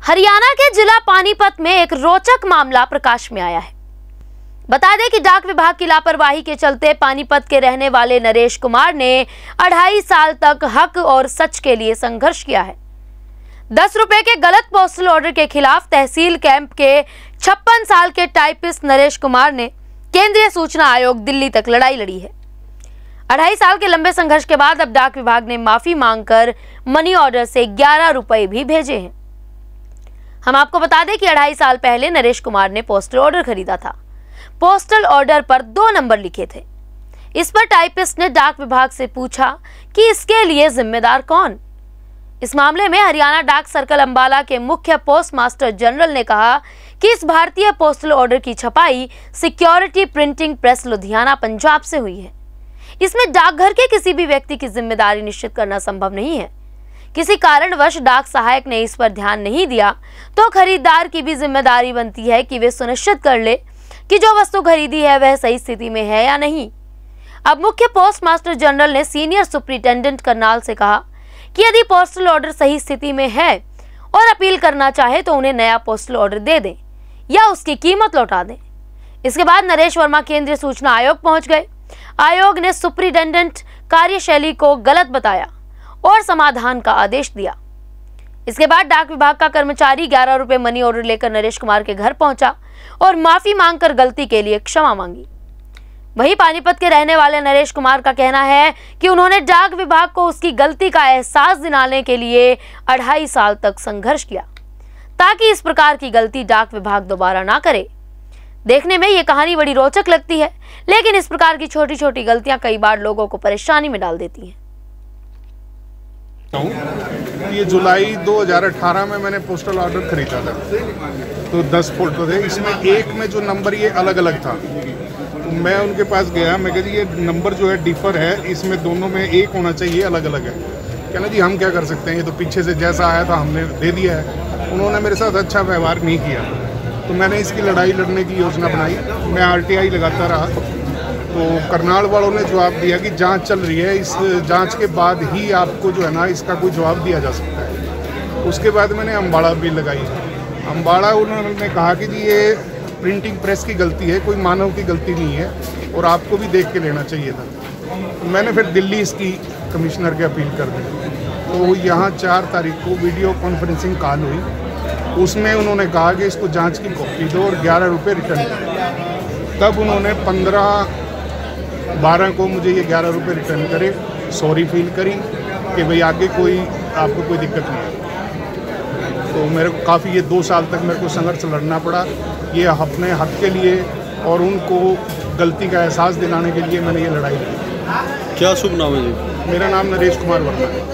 हरियाणा के जिला पानीपत में एक रोचक मामला प्रकाश में आया है। बता दें कि डाक विभाग की लापरवाही के चलते पानीपत के रहने वाले नरेश कुमार ने 2.5 साल तक हक और सच के लिए संघर्ष किया है। 10 रुपए के गलत पोस्टल ऑर्डर के खिलाफ तहसील कैंप के 56 साल के टाइपिस्ट नरेश कुमार ने केंद्रीय सूचना आयोग दिल्ली तक लड़ाई लड़ी है। 2.5 साल के लंबे संघर्ष के बाद अब डाक विभाग ने माफी मांगकर मनी ऑर्डर से 11 रुपए भी भेजे हैं। हम आपको बता दें कि 2.5 साल पहले नरेश कुमार ने पोस्टल ऑर्डर खरीदा था। पोस्टल ऑर्डर पर 2 नंबर लिखे थे। इस पर टाइपिस्ट ने डाक विभाग से पूछा कि इसके लिए जिम्मेदार कौन। इस मामले में हरियाणा डाक सर्कल अंबाला के मुख्य पोस्ट मास्टर जनरल ने कहा कि इस भारतीय पोस्टल ऑर्डर की छपाई security printing press Ludhiana Punjab से हुई है। इसमें डाकघर के किसी भी व्यक्ति की जिम्मेदारी निश्चित करना संभव नहीं है। किसी कारणवश डाक सहायक ने इस पर ध्यान नहीं दिया तो खरीदार की भी जिम्मेदारी बनती है कि वे सुनिश्चित कर ले कि जो वस्तु खरीदी है वह सही स्थिति में है या नहीं। अब मुख्य पोस्ट मास्टर जनरल ने सीनियर सुपरिटेंडेंट करनाल से कहा कि यदि पोस्टल ऑर्डर सही स्थिति में है और अपील करना चाहे तो उन्हें नया पोस्टल ऑर्डर दे दें या उसकी कीमत लौटा दें। इसके बाद नरेश वर्मा केंद्रीय सूचना आयोग पहुंच गए। आयोग ने सुपरिटेंडेंट कार्यशैली को गलत बताया और समाधान का आदेश दिया। इसके बाद डाक विभाग का कर्मचारी 11 रुपए मनी ऑर्डर लेकर नरेश कुमार के घर पहुंचा और माफी मांगकर गलती के लिए क्षमा मांगी। वहीं पानीपत के रहने वाले नरेश कुमार का कहना है कि उन्होंने डाक विभाग को उसकी गलती का एहसास दिलाने के लिए 2.5 साल तक संघर्ष किया ताकि इस प्रकार की गलती डाक विभाग दोबारा ना करे। देखने में ये कहानी बड़ी रोचक लगती है, लेकिन इस प्रकार की छोटी छोटी गलतियां कई बार लोगों को परेशानी में डाल देती हैं। ये जुलाई 2018 में मैंने पोस्टल ऑर्डर खरीदा था, तो 10 फोटो थे। इसमें एक में जो नंबर ये अलग अलग था, तो मैं उनके पास गया। मैं कहा जी ये नंबर जो है डिफर है, इसमें दोनों में एक होना चाहिए, अलग अलग है। कहना जी हम क्या कर सकते हैं, ये तो पीछे से जैसा आया था हमने दे दिया है। उन्होंने मेरे साथ अच्छा व्यवहार नहीं किया, तो मैंने इसकी लड़ाई लड़ने की योजना बनाई। मैं RTI लगाता रहा, तो करनाल वालों ने जवाब दिया कि जांच चल रही है, इस जांच के बाद ही आपको जो है ना इसका कोई जवाब दिया जा सकता है। उसके बाद मैंने अम्बाड़ा भी लगाई। अम्बाड़ा उन्होंने कहा कि जी ये प्रिंटिंग प्रेस की गलती है, कोई मानव की गलती नहीं है और आपको भी देख के लेना चाहिए था। तो मैंने फिर दिल्ली इसकी कमिश्नर के अपील कर दी। तो यहाँ 4 तारीख को वीडियो कॉन्फ्रेंसिंग कॉल हुई। उसमें उन्होंने कहा कि इसको जाँच की कॉपी दो और 11 रुपये रिटर्न करो। तब उन्होंने 15/12 को मुझे ये 11 रुपये रिटर्न करे, सॉरी फील करी कि भाई आगे कोई आपको कोई दिक्कत नहीं है। तो मेरे को काफ़ी ये 2 साल तक मेरे को संघर्ष लड़ना पड़ा, ये अपने हक के लिए और उनको गलती का एहसास दिलाने के लिए मैंने ये लड़ाई लड़ी। क्या शुभ नाम है जी? मेरा नाम नरेश कुमार वर्मा है।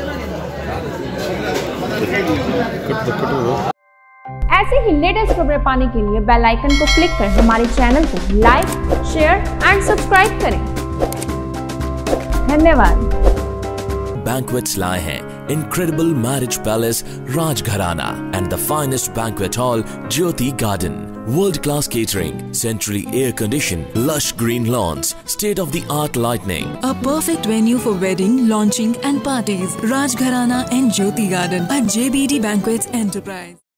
ऐसे ही लेटेस्ट खबरें पाने के लिए बेल आइकन को क्लिक कर हमारे चैनल को लाइक, शेयर एंड सब्सक्राइब करें। धन्यवाद। Banquets lie हैं incredible marriage palace Rajgharana and the finest banquet hall Jyoti Garden. World-class catering, centrally air-conditioned, lush green lawns, state-of-the-art lighting. A perfect venue for wedding, launching and parties. Rajgharana and Jyoti Garden at JBD Banquets Enterprise.